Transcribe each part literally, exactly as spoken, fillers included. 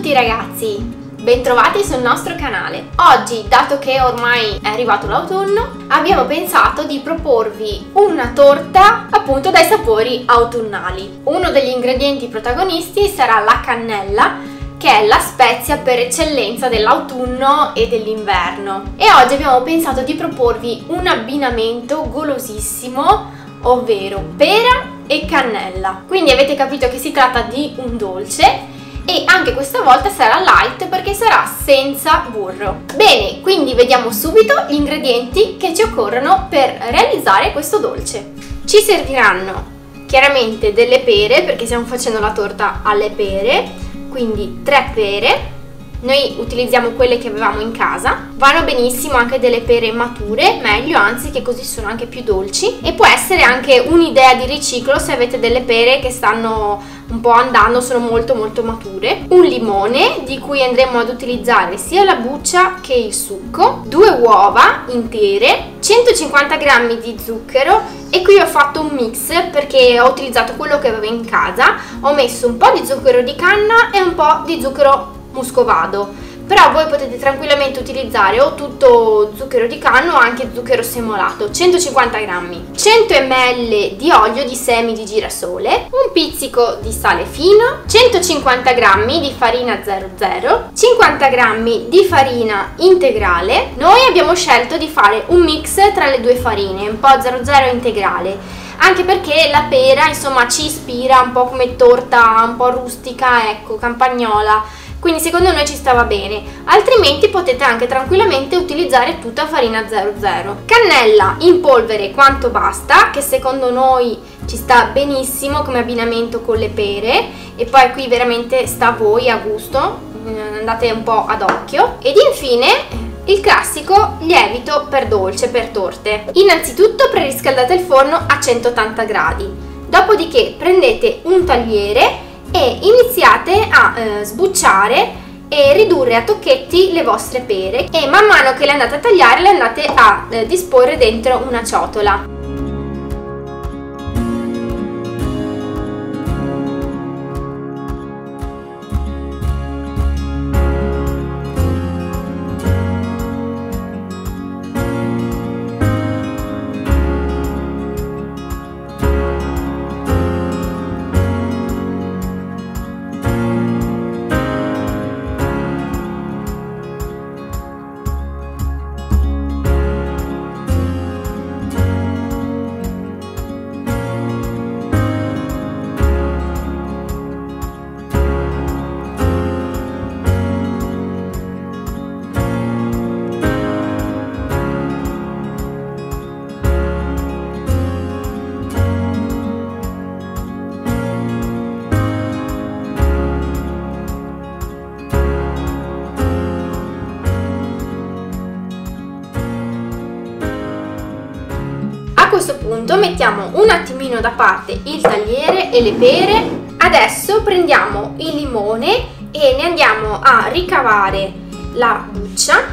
tutti ragazzi, bentrovati sul nostro canale. Oggi, dato che ormai è arrivato l'autunno, abbiamo pensato di proporvi una torta appunto dai sapori autunnali. Uno degli ingredienti protagonisti sarà la cannella, che è la spezia per eccellenza dell'autunno e dell'inverno. E oggi abbiamo pensato di proporvi un abbinamento golosissimo, ovvero pera e cannella. Quindi avete capito che si tratta di un dolce e anche questa volta sarà light perché sarà senza burro. Bene, quindi vediamo subito gli ingredienti che ci occorrono per realizzare questo dolce. Ci serviranno chiaramente delle pere perché stiamo facendo la torta alle pere, quindi tre pere. Noi utilizziamo quelle che avevamo in casa. Vanno benissimo anche delle pere mature, meglio anzi, che così sono anche più dolci, e può essere anche un'idea di riciclo se avete delle pere che stanno un po' andando, sono molto molto mature. Un limone di cui andremo ad utilizzare sia la buccia che il succo, due uova intere, centocinquanta grammi di zucchero, e qui ho fatto un mix perché ho utilizzato quello che avevo in casa. Ho messo un po' di zucchero di canna e un po' di zucchero muscovado, però voi potete tranquillamente utilizzare o tutto zucchero di canna o anche zucchero semolato. Centocinquanta grammi, cento millilitri di olio di semi di girasole, un pizzico di sale fino, centocinquanta grammi di farina zero zero, cinquanta grammi di farina integrale. Noi abbiamo scelto di fare un mix tra le due farine, un po' zero zero e integrale, anche perché la pera insomma ci ispira un po' come torta un po' rustica, ecco, campagnola, quindi secondo noi ci stava bene. Altrimenti potete anche tranquillamente utilizzare tutta farina zero zero. Cannella in polvere quanto basta, che secondo noi ci sta benissimo come abbinamento con le pere, e poi qui veramente sta a voi, a gusto, andate un po' ad occhio. Ed infine il classico lievito per dolce, per torte. Innanzitutto preriscaldate il forno a centottanta gradi, dopodiché prendete un tagliere e iniziate a eh, sbucciare e ridurre a tocchetti le vostre pere, e man mano che le andate a tagliare le andate a eh, disporre dentro una ciotola. A questo punto mettiamo un attimino da parte il tagliere e le pere. Adesso prendiamo il limone e ne andiamo a ricavare la buccia.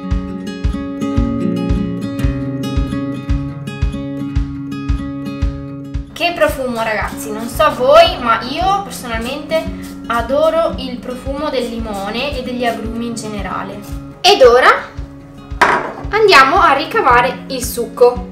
Che profumo ragazzi, non so voi, ma io personalmente adoro il profumo del limone e degli agrumi in generale. Ed ora andiamo a ricavare il succo.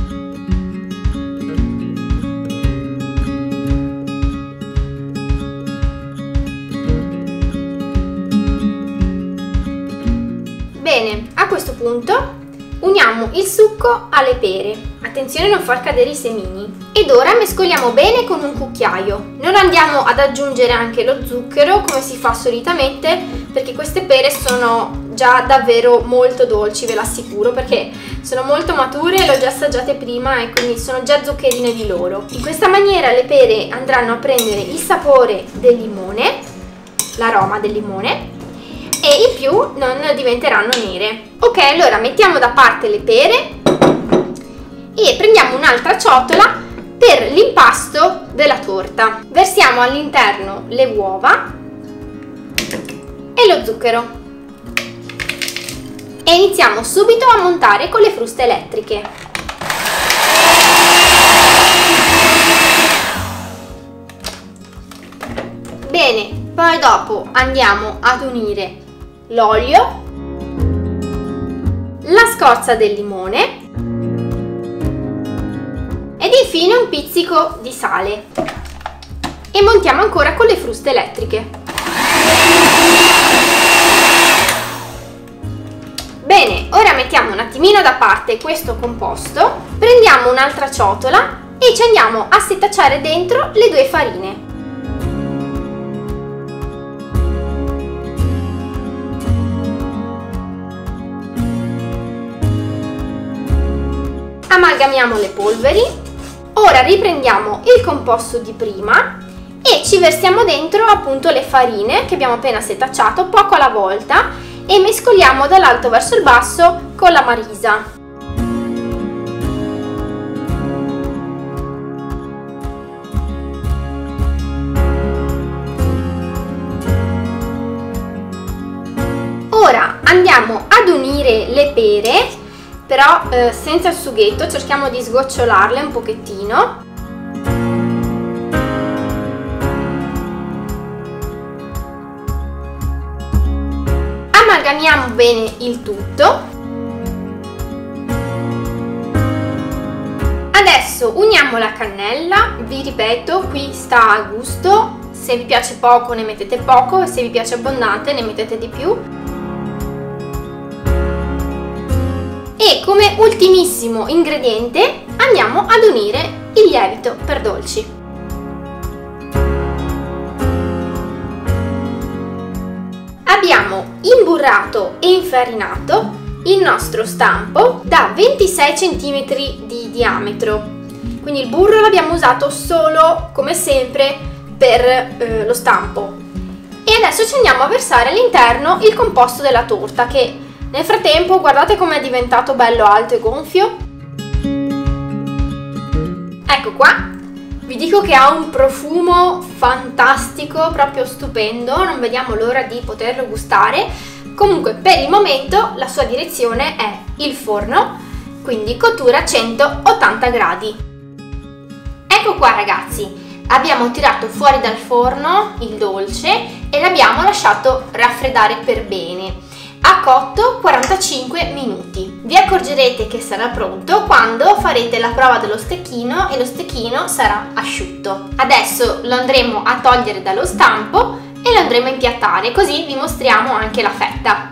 Bene, a questo punto uniamo il succo alle pere, attenzione a non far cadere i semini, ed ora mescoliamo bene con un cucchiaio. Non andiamo ad aggiungere anche lo zucchero come si fa solitamente, perché queste pere sono già davvero molto dolci, ve l'assicuro, perché sono molto mature, le ho già assaggiate prima e quindi sono già zuccherine di loro. In questa maniera le pere andranno a prendere il sapore del limone, l'aroma del limone, e in più non diventeranno nere. Ok, allora mettiamo da parte le pere e prendiamo un'altra ciotola per l'impasto della torta. Versiamo all'interno le uova e lo zucchero e iniziamo subito a montare con le fruste elettriche. Bene, Poi dopo andiamo ad unire l'olio, la scorza del limone ed infine un pizzico di sale e montiamo ancora con le fruste elettriche. Bene, ora mettiamo un attimino da parte questo composto, prendiamo un'altra ciotola e ci andiamo a setacciare dentro le due farine. Amalgamiamo le polveri, ora riprendiamo il composto di prima e ci versiamo dentro appunto le farine che abbiamo appena setacciato poco alla volta e mescoliamo dall'alto verso il basso con la marisa. Ora andiamo ad unire le pere, però eh, senza il sughetto, cerchiamo di sgocciolarle un pochettino. Amalgamiamo bene il tutto. Adesso uniamo la cannella, vi ripeto, qui sta a gusto, se vi piace poco ne mettete poco e se vi piace abbondante ne mettete di più. E come ultimissimo ingrediente andiamo ad unire il lievito per dolci. Abbiamo imburrato e infarinato il nostro stampo da ventisei centimetri di diametro, quindi il burro l'abbiamo usato solo come sempre per eh, lo stampo. E adesso ci andiamo a versare all'interno il composto della torta che nel frattempo guardate com'è diventato bello alto e gonfio. Ecco qua, vi dico che ha un profumo fantastico, proprio stupendo, non vediamo l'ora di poterlo gustare. Comunque per il momento la sua direzione è il forno, quindi cottura a centottanta gradi. Ecco qua ragazzi, abbiamo tirato fuori dal forno il dolce e l'abbiamo lasciato raffreddare per bene. Ha cotto quarantacinque minuti. Vi accorgerete che sarà pronto quando farete la prova dello stecchino e lo stecchino sarà asciutto. Adesso lo andremo a togliere dallo stampo e lo andremo a impiattare, così vi mostriamo anche la fetta.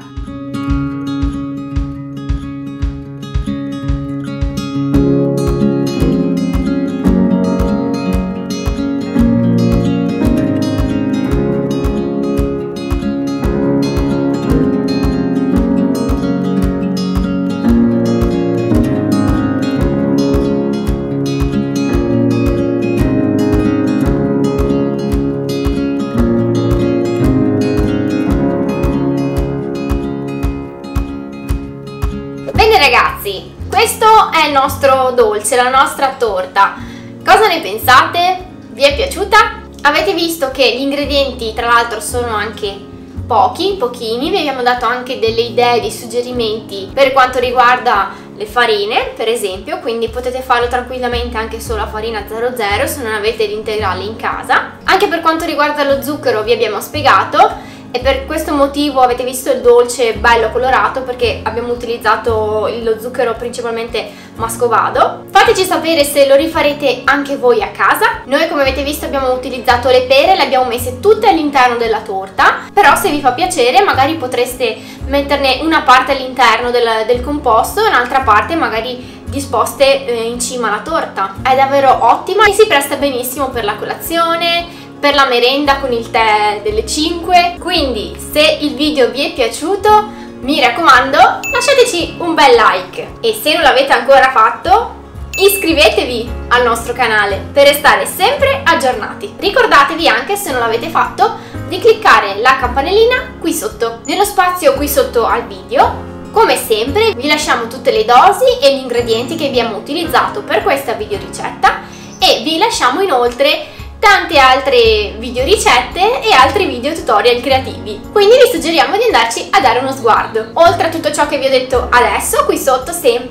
Ragazzi, questo è il nostro dolce, la nostra torta. Cosa ne pensate? Vi è piaciuta? Avete visto che gli ingredienti tra l'altro sono anche pochi, pochini, vi abbiamo dato anche delle idee, dei suggerimenti per quanto riguarda le farine per esempio, quindi potete farlo tranquillamente anche solo a farina zero zero se non avete gli integrali in casa. Anche per quanto riguarda lo zucchero vi abbiamo spiegato e per questo motivo avete visto il dolce bello colorato, perché abbiamo utilizzato lo zucchero principalmente Muscovado. Fateci sapere se lo rifarete anche voi a casa. Noi, come avete visto, abbiamo utilizzato le pere, le abbiamo messe tutte all'interno della torta, però se vi fa piacere magari potreste metterne una parte all'interno del, del composto e un'altra parte magari disposte eh, in cima alla torta. È davvero ottima e si presta benissimo per la colazione, per la merenda con il tè delle cinque. Quindi se il video vi è piaciuto, mi raccomando, lasciateci un bel like e se non l'avete ancora fatto iscrivetevi al nostro canale per restare sempre aggiornati. Ricordatevi anche, se non l'avete fatto, di cliccare la campanellina qui sotto. Nello spazio qui sotto al video, come sempre, vi lasciamo tutte le dosi e gli ingredienti che abbiamo utilizzato per questa video ricetta e vi lasciamo inoltre tante altre video ricette e altri video tutorial creativi, quindi vi suggeriamo di andarci a dare uno sguardo. Oltre a tutto ciò che vi ho detto adesso, qui sotto sempre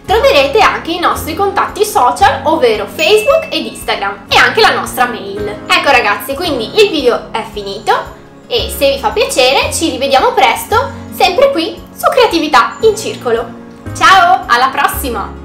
troverete anche i nostri contatti social, ovvero Facebook ed Instagram, e anche la nostra mail. Ecco ragazzi, quindi il video è finito e se vi fa piacere ci rivediamo presto, sempre qui su Creatività in Circolo. Ciao, alla prossima!